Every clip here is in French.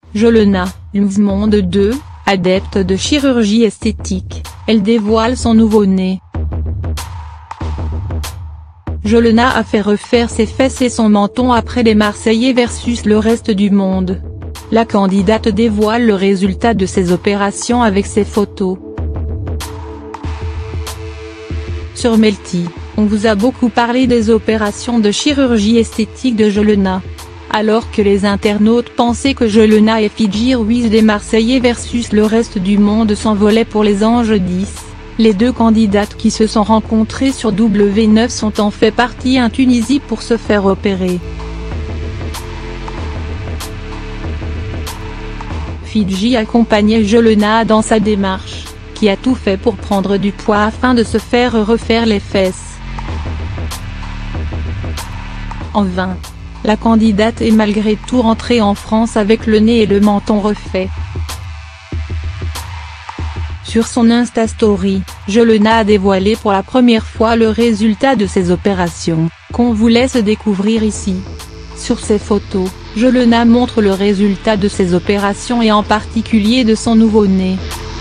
Jolena, Monde 2, adepte de chirurgie esthétique, elle dévoile son nouveau-né. Jolena a fait refaire ses fesses et son menton après les Marseillais versus le reste du monde. La candidate dévoile le résultat de ses opérations avec ses photos. Sur Melty, on vous a beaucoup parlé des opérations de chirurgie esthétique de Jolena. Alors que les internautes pensaient que Jolena et Fidji Ruiz des Marseillais versus le reste du monde s'envolaient pour les Anges 10, les deux candidates qui se sont rencontrées sur W9 sont en fait parties en Tunisie pour se faire opérer. Fidji accompagnait Jolena dans sa démarche, qui a tout fait pour prendre du poids afin de se faire refaire les fesses. En vain. La candidate est malgré tout rentrée en France avec le nez et le menton refaits. Sur son Insta Story, Jolena a dévoilé pour la première fois le résultat de ses opérations, qu'on vous laisse découvrir ici. Sur ces photos, Jolena montre le résultat de ses opérations et en particulier de son nouveau-né.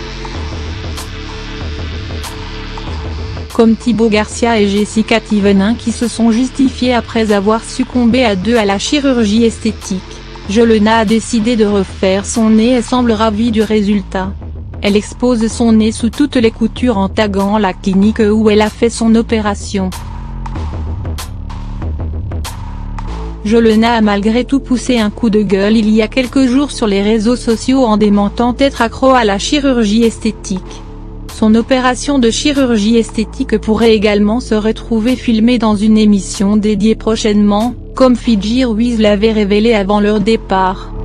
Comme Thibaut Garcia et Jessica Thévenin qui se sont justifiés après avoir succombé à deux à la chirurgie esthétique, Jolena a décidé de refaire son nez et semble ravie du résultat. Elle expose son nez sous toutes les coutures en taguant la clinique où elle a fait son opération. Jolena a malgré tout poussé un coup de gueule il y a quelques jours sur les réseaux sociaux en démentant être accro à la chirurgie esthétique. Son opération de chirurgie esthétique pourrait également se retrouver filmée dans une émission dédiée prochainement, comme Fidji Ruiz l'avait révélé avant leur départ.